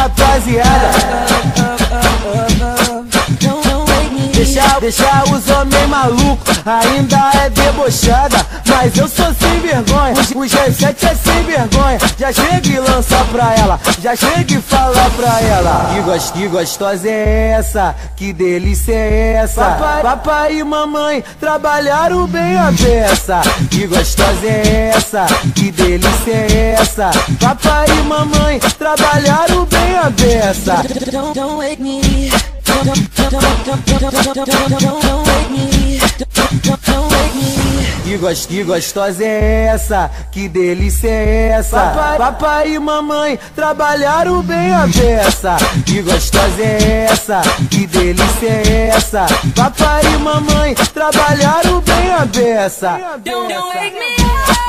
rapaziada. Deixa os homens malucos, ainda é debochada. Mas eu sou sem vergonha, o G7 é sem vergonha. Já chega e lança pra ela, já chega e fala pra ela. Que gostosa é essa, que delícia é essa. Papai e mamãe trabalharam bem a beça. Que gostosa é essa, que delícia é essa. Papai e mamãe trabalharam bem a beça. Don't wake me. Don't wake me. Don't wake me. Que gostosa é essa, que delícia é essa. Papai e mamãe trabalharam bem a beça. Que gostosa é essa, que delícia é essa. Papai e mamãe trabalharam bem a beça. Don't wake me.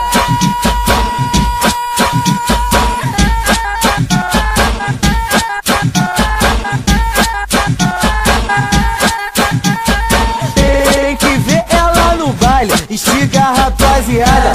Estiga a rapaziada.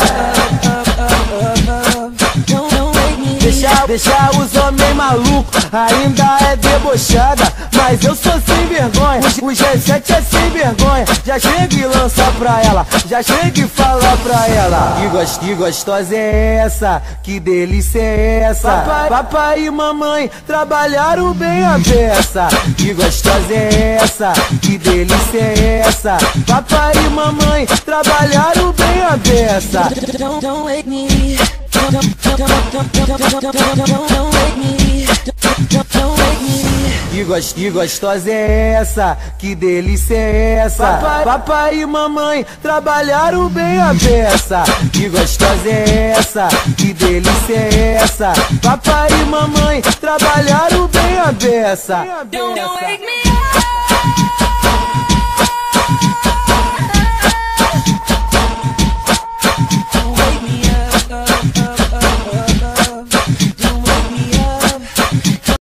Deixa os homens malucos, ainda é debochada. Mas eu sou sem vergonha, o G7 é sem vergonha. Já chega e lança pra ela, já chega e fala pra ela. Que gostosa é essa, que delícia é essa. Papai e mamãe trabalharam bem a beça. Que gostosa é essa, que delícia é essa. Papai e mamãe trabalharam bem a beça. Don't wake me. Don't wake me. Don't wake me. Que gostosa é essa, que delícia é essa. Papai e mamãe trabalharam bem a beça. Que gostosa é essa, que delícia é essa. Papai e mamãe trabalharam bem a beça. Don't wake me.